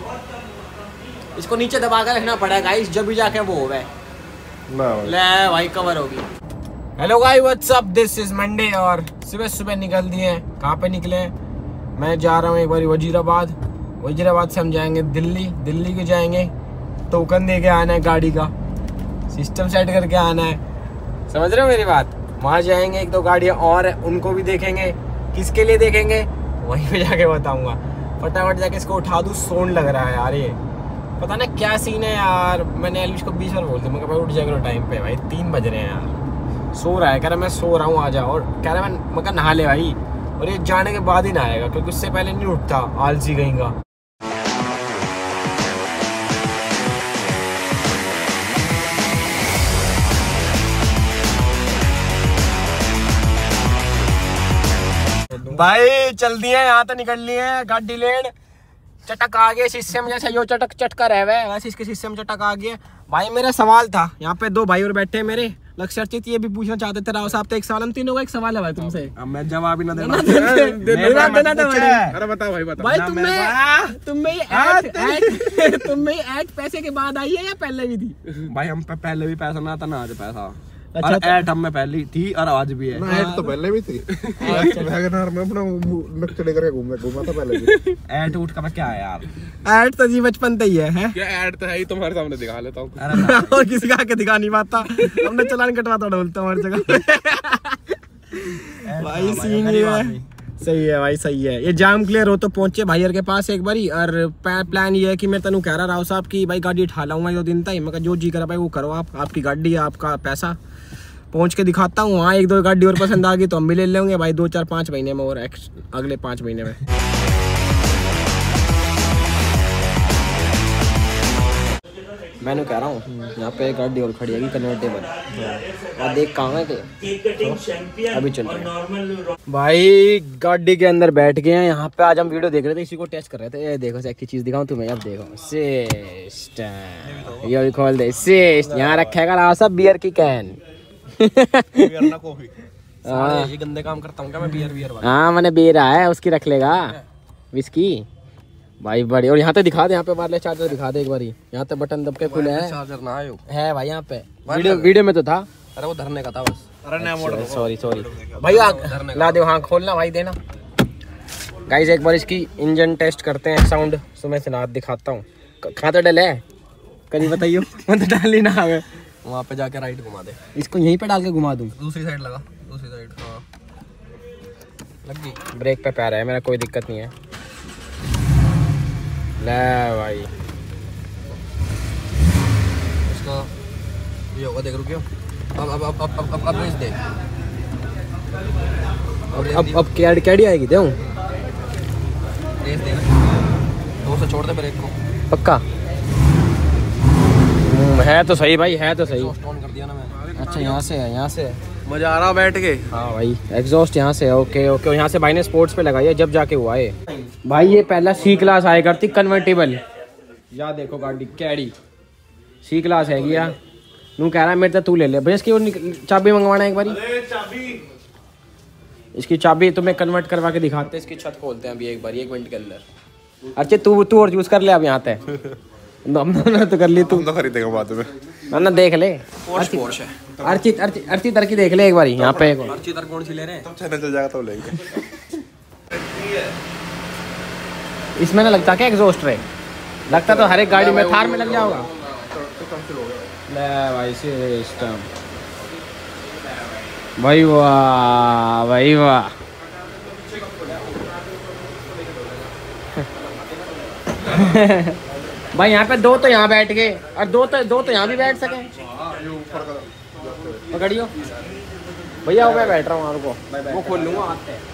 इसको नीचे दबा कर रखना पड़ेगा गाइस, जब भी जाके वो होवे। ले भाई कवर होगी। Hello guys what's up, this is Monday और सुबह सुबह निकल दिए। कहाँ पे निकले? मैं जा रहा हूँ एक बार वजीराबाद। वजीराबाद से हम जाएंगे दिल्ली। दिल्ली के जाएंगे, टोकन दे के आना है, गाड़ी का सिस्टम सेट करके आना है। समझ रहे हो मेरी बात? वहाँ जाएंगे, एक दो गाड़ियाँ और उनको भी देखेंगे। किसके लिए देखेंगे वहीं पे जाके बताऊंगा। फटाफट जाके इसको उठा दूँ, सोन लग रहा है यार। ये पता ना क्या सीन है यार। मैंने एलविश को 20 बार बोल दिया, मैं भाई उठ जाएगा टाइम पे। भाई 3 बज रहे हैं यार। सो रहा है, कह रहा मैं सो रहा हूँ आ जाओ। और कह रहा मैं नहा ले भाई। और ये जाने के बाद ही नहाएगा क्योंकि उससे पहले नहीं उठता, आलसी कहेगा। भाई चल दिए, यहाँ तो निकल लिए हैं। गाड़ी लेन चटक आ गए शीशे में, जैसे यो चटक चटका रह वैसे इसके शीशे में चटक आ गया। भाई मेरा सवाल था, यहाँ पे 2 भाई और बैठे हैं मेरे। लक्ष्य अर्चित ये भी पूछना चाहते थे राव साहब, तो एक सवाल हम तीनों का एक सवाल है भाई तुमसे। अब मैं जवाब ही ना देना अरे बताओ भाई, बताओ भाई। तुम्हें ऐड पैसे के बाद आई है या पहले भी थी? भाई हम पहले भी पैसा ना था ना आज पैसा। अच्छा, ऐड हम में पहली थी और आज भी है। ऐड तो पहले भी थी। वैगनआर में अपना नक्शे लेकर घूमा था पहले भी। ऐड उठ का क्या है यार? ऐड तो जी बचपन से ही है। क्या ऐड तो है ही, तुम्हारे सामने दिखा लेता हूँ। और किसी का आके दिखा नहीं पाता। हमने चलान कटवाता बोलता हूँ हर जगह। भाई सीन ये है। सही है भाई, सही है। ये जाम क्लियर हो तो पहुंचे भाईयर के पास एक बारी। और प्लान ये है कि मैं तनु कह रहा राव साहब की भाई गाड़ी उठा लाऊंगा 2 दिन तक। मैं जो जी करा भाई वो करो, आप आपकी गाड़ी है, आपका पैसा। पहुंच के दिखाता हूँ वहाँ। 1-2 गाड़ी और पसंद आ गई तो हम भी ले लेंगे भाई 2-4-5 महीने में, और अगले 5 महीने में। मैंने कह रहा हूँ यहाँ पे एक गाड़ी और खड़ी है कन्वर्टेबल। और देख कहाँ है के अभी चल रहे भाई। गाड़ी के अंदर बैठ गए हैं। यहाँ पे आज हम वीडियो देख रहे थे, इसी को टेस्ट कर रहे थे। ये देखो सेक्सी चीज दिखाऊं तुम्हें, अब देखो सिस्टम। ये भी खोल दे सिस्ट। यहाँ रखेगा राव साहब बियर की कैन। ये गंदे काम करता हूँ क्या मैं? बियर हाँ मैंने बियर है, उसकी रख लेगा विस्की भाई बड़ी। और यहाँ पे दिखा दे, यहाँ पे वायरलेस चार्जर दिखा दे एक बारी। यहाँ पे बटन दब के खुले है। चार्जर ना है भाई यहाँ पे। वीडियो में तो था। अरे वो धरने का था बस। अरे सॉरी भाई, ला दे। हाँ खोलना भाई, देना। गाइस एक बार इसकी इंजन टेस्ट करते हैं, साउंड सुबह से ना दिखाता हूँ। कहाँ तो डले है कभी बताइयो। मैं तो डाल ही ना आवे। वहाँ पे जाके राइट घुमा दे। इसको यहीं पे डाल के घुमा दूँ? दूसरी साइड लगा, दूसरी साइड। हाँ लग गई। ब्रेक पे पैर है मेरा, कोई दिक्कत नहीं है। ले भाई इसका ये होगा, देख रुकियो। अब रेस दे। अब कैडी आएगी दूँ? रेस दे ना, 2 से छोड़ दे ब्रेक को। पक्का है तो सही भाई, है तो सही। ऑन कर दिया ना मैंने। अच्छा यहाँ से है, यहाँ से है। मजा आ रहा बैठ के। हाँ भाई एग्जॉस्ट यहाँ से है। Okay okay. और यहाँ से भाई ने स्पोर्ट्स पे लगाई है, जब जाके हुआ है भाई। ये पहला C क्लास आया करती कन्वर्टेबल। या देखो गाड़ी कैडी C क्लास है गया। नू कह रहा है मेरे तो तू ले ले भैया। इसकी चाबी मंगवाना एक बारी। इसकी चाबी तुम्हें कन्वर्ट करवा के दिखाते। इसकी छत खोलते हैं अभी एक बार 1 मिनट के अंदर। अच्छा तू और यूज कर ले अब यहाँ पे। तो कर ली तू तो खरीदेगा बाद में ना, देख ले। पोर्श है। अर्चित की देख ले एक बार यहाँ पे। अर्चित कौन सी ले रहे हैं? तब चैनल चल जाएगा तो लेंगे। इसमें ना लगता क्या एग्जॉस्ट रे? लगता तो हर एक गाड़ी में, थार में लग जाओगा। ले भाई सिस्टम भाई, वाह भाई वाह। भाई यहाँ पे 2 तो यहाँ बैठ गए और 2 तो यहाँ भी बैठ सके। पकड़ियो भैया, मैं बैठ रहा हूँ। को वो खोल लूँगा हाथ पे।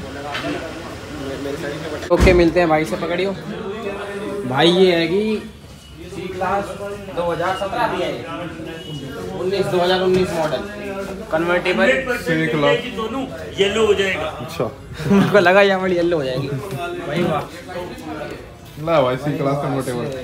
ओके मिलते हैं भाई से। पकड़ियो भाई। ये है कि C क्लास 2017 भी है, 2019 model convertible C class. Yellow हो जाएगा। अच्छा मेरे को लगा यहाँ वाली येलो हो जाएगी भाई। वाह ना भाई C क्लास कन्वर्टेबल।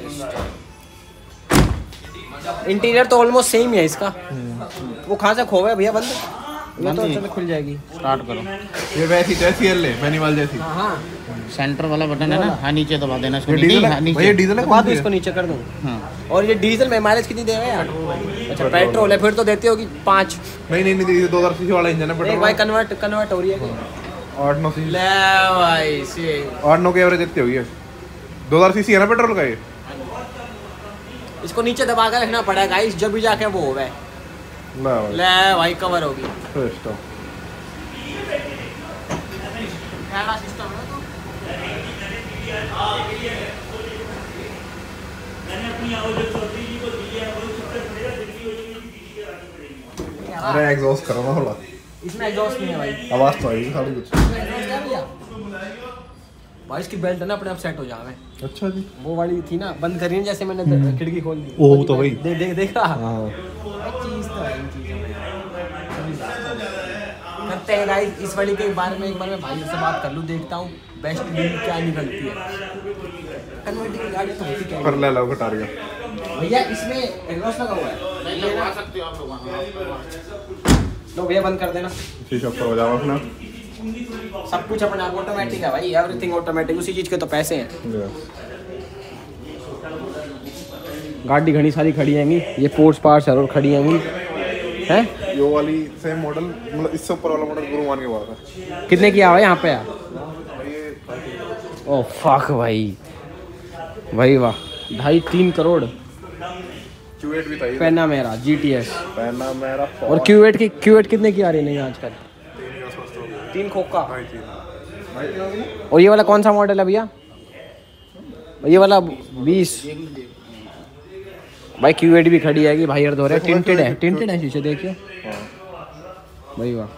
इंटीरियर तो ऑलमोस्ट सेम ही है इसका। वो कहाँ से खोवा है भैया बंद? ये तो चलो खुल जाएगी। स्टार्ट करो। ये वैसी जैसी ले मैनुअल जैसी। हाँ सेंटर वाला बटन है ना, हाँ नीचे दबा देना इसको। डीजल है नीचे। भैया, डीजल है बाद में इसको नीचे कर दूँ। और ये डीजल में माइलेज कितनी देगा यार? अच्छा पेट्रोल है फिर तो देती होगी 5। नहीं 2000 सीसी वाला इंजन है पेट्रोल। भाई कन्वर्ट हो रही है 8-9 सीसी। ले भाई से 8-9 की एवरेज देती होगी। 2000 सीसी है ना पेट्रोल का ये। इसको नीचे दबा कर रखना पड़ेगा गाइस, जब भी जाके वो होवे। ले भाई कवर होगी। अरे एग्जॉस्ट करो ना थोड़ा। इसमें एग्जॉस्ट नहीं है भाई, आवाज तो आएगी सारी कुछ। भाई इसकी बेल्ट है ना अपने आप सेट हो जावे। अच्छा जी। वो वाली थी ना बंद करी जैसे मैंने खिड़की खोल दी। ओह तो भाई देख रहा। हां चीज तो है इन चीजों में करते हैं गाइस। इस वाली के बारे में एक बार मैं भाई से बात कर लूं, देखता हूं बेस्ट डील क्या निकलती है। कन्वर्टिंग गाड़ी तो होती क्या कर ले लो घटा रही भैया, इसमें एग्जॉस्ट लगा हुआ है। नहीं लगवा सकते हो आप लोग। लो भैया बंद कर देना। शीशा ऊपर हो जाओ अपना। सब कुछ अपना ऑटोमेटिक है भाई, एवरीथिंग ऑटोमेटिक। उसी चीज के तो पैसे हैं। गाड़ी घनी सारी खड़ी हैंगी, ये पोर्ट्स पार्ट्स और खड़ी हैंगी हैं। ये वाली सेम मॉडल, मतलब इससे ऊपर वाला मॉडल गुरुमान के पास है। कितने की आवा यहाँ पे यार? ओह फक भाई, भाई वाह 2.5-3 करोड़। Q8 भी था ये। Panamera GTS Panamera. और Q8 कितने की आ रही है आजकल? 3 खोखा। और ये वाला कौन सा मॉडल है भैया? ये वाला 20। भाई Q8 भी खड़ी है कि भाई यार दोहरे टिंटेड है शीशे देखिए भाई वाह।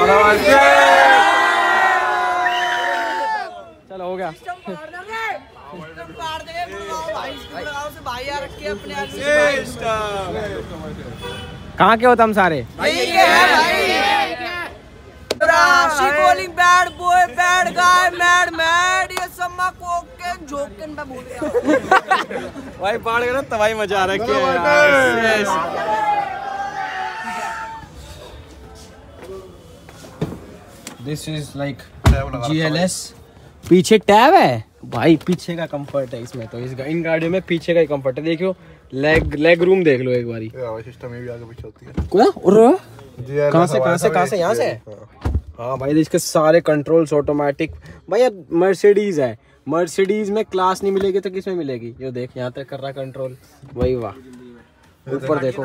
चलो हो गया। कहाँ के हो तुम सारे? calling bad boy, bad guy, mad, ये सब मैं कोकेन जोकेन पे बोल रहा हूँ। भाई बाढ़ गया तो भाई मजा आ रहा है। This is like GLS। पीछे टैब है भाई, पीछे का कंफर्ट है इसमें। तो इन गाड़ियों में पीछे का ही कंफर्ट है। देखियो लेग रूम देख लो एक बारी। सिस्टम ये भी आगे पीछे होती है। कहाँ से यहाँ से? हाँ भाई इसके सारे कंट्रोल्स ऑटोमेटिक। भाई अब मर्सिडीज है, मर्सिडीज में क्लास नहीं मिलेगी तो किसमें मिलेगी? ये देख यहाँ तक कर रहा कंट्रोल। वही वाह। ऊपर देखो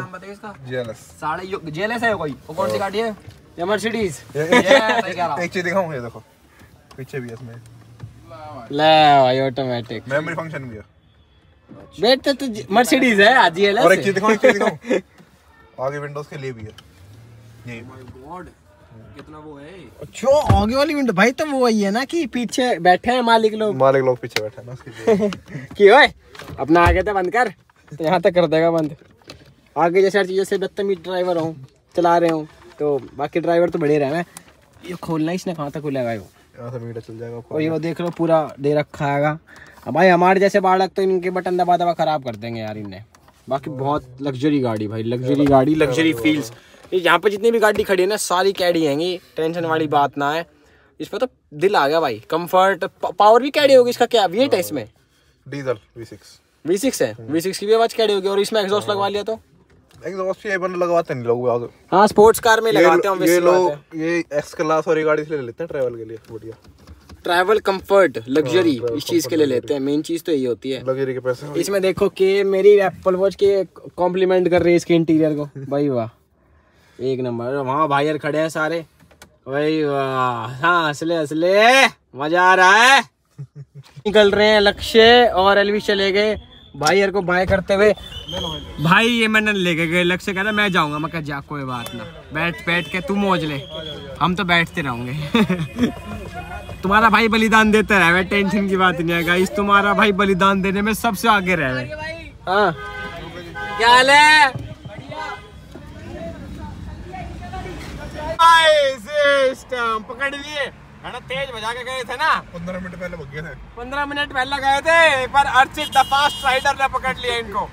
GLS है कोई? वो कौन सी गाड़ी है? या मर्सिडीज? एक चीज दिखाऊं, ये देखो पीछे भी है इसमें। ले भाई ऑटोमेटिक मेमोरी फंक्शन भी है। बेटा तो मर्सिडीज है GLS। और एक चीज दिखाऊं आगे विंडोज के लिए भी है ये। कितना वो है? अच्छा आगे वाली विंडो भाई तो वो वही है ना कि पीछे बैठे हैं मालिक लोग पीछे बैठे हैं ना उसके। कि ओए अपना आगे तो बंद कर, तो यहाँ तक कर देगा बंद। आगे जैसे हर चीज से बदतमीज ड्राइवर हूँ, चला रहे हूँ तो बाकी ड्राइवर तो बढ़े रहे हैं। ये खोलना इसने कहाँ तक खुलेगा? यहाँ से मीटर चल जाएगा। और ये देख लो पूरा दे रखा है भाई। हमारे जैसे बालक तो इनके बटन दबा दबा खराब कर देंगे यार इनने। बाकी बहुत लग्जरी गाड़ी भाई, लग्जरी गाड़ी, लग्जरी फील्स। यहाँ पे जितनी भी गाड़ी खड़ी है ना सारी कैडी हैंगी, टेंशन वाली बात ना है। इसमें तो दिल आ गया भाई। कंफर्ट, पावर भी कैडी होगी। इसका क्या वेट है इसमें? डीजल V6 है। V6 की भी आवाज कैडी होगी। और इसमें एग्जॉस्ट लगवा लिया तो एग्जॉस्ट ये बंद लगवाते नहीं लोग आगे। हाँ स्पोर्ट्स कार में लगाते हैं ये लोग। ये एक्स क्लास वाली गाड़ी से ले लेते हैं ट्रैवल के लिए। बढ़िया ट्रैवल कंफर्ट लग्जरी इस चीज के लिए लेते हैं। मेन चीज तो यही होती है लग्जरी के पैसे। इसमें देखो कि मेरी एप्पल वॉच के कॉम्प्लीमेंट कर रही है इसके इंटीरियर को। भाई वाह एक नंबर। वहाँ भाई खड़े हैं सारे। भाई वाह हाँ असले मजा आ रहा है। निकल रहे हैं लक्ष्य और एलवी चले गए भाई यार को बाय करते हुए। भाई ये मैंने लेके गए, लक्ष्य कहता मैं जाऊंगा। मैं कहा जा कोई बात ना, बैठ के तू मौज ले, हम तो बैठते रहोगे। तुम्हारा भाई बलिदान देता रहे, टेंशन की बात नहीं है गाइस। तुम्हारा भाई बलिदान देने में सबसे आगे रहे। हाँ क्या हाल है? सिस्टम पकड़ लिए है ना, तेज बजा के गए थे ना। 15 मिनट पहले भाग गए थे। 15 मिनट पहले गए थे पर अर्चित द फास्ट राइडर ने पकड़ लिया इनको।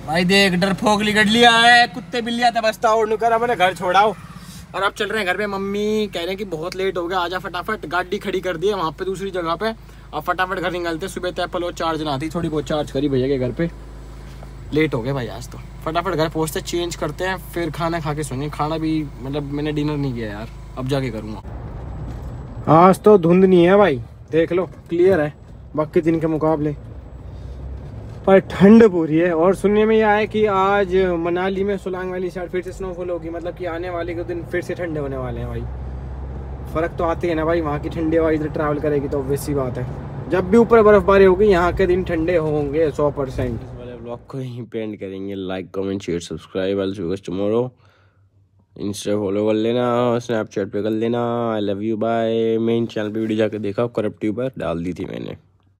भाई देख डरपोक लिगड़ लिया है, कुत्ते बिल्ली आते बसता और कर अपने घर छोड़ाओ। और अब चल रहे हैं घर पे। मम्मी कह रहे हैं कि बहुत लेट हो गया, आजा फटाफट। गाड़ी खड़ी कर दी है वहाँ पे दूसरी जगह पे। अब फटाफट घर निकलते। सुबह तो एप्पल और चार्ज ना थी, थोड़ी बहुत चार्ज करी भैया के घर पे। लेट हो गए भाई आज तो। फटाफट घर पहुँचते, चेंज करते हैं, फिर खाना खा के सोने। खाना भी मतलब मैंने डिनर नहीं किया यार, अब जाके करूँगा। आज तो धुंध नहीं है भाई, देख लो क्लियर है बाकी दिन के मुकाबले, पर ठंड पूरी है। और सुनने में यह आया कि आज मनाली में सोलांग वैली साइड फिर से स्नोफॉल होगी, मतलब कि आने वाले के दिन फिर से ठंडे होने वाले हैं भाई। फ़र्क तो आते हैं ना भाई, वहाँ की ठंडी हवा इधर ट्रैवल करेगी तो ऑब्वियस सी बात है। जब भी ऊपर बर्फबारी होगी यहाँ के दिन ठंडे होंगे 100%। इस वाले ब्लॉग को यहीं पे एंड करेंगे। Like comment share subscribe. I see you tomorrow. Insta follow कर लेना, स्नैपचैट पे कर लेना। I love you bye. Main channel पे वीडियो जाके देखा, करप्टिव पर डाल दी थी मैंने।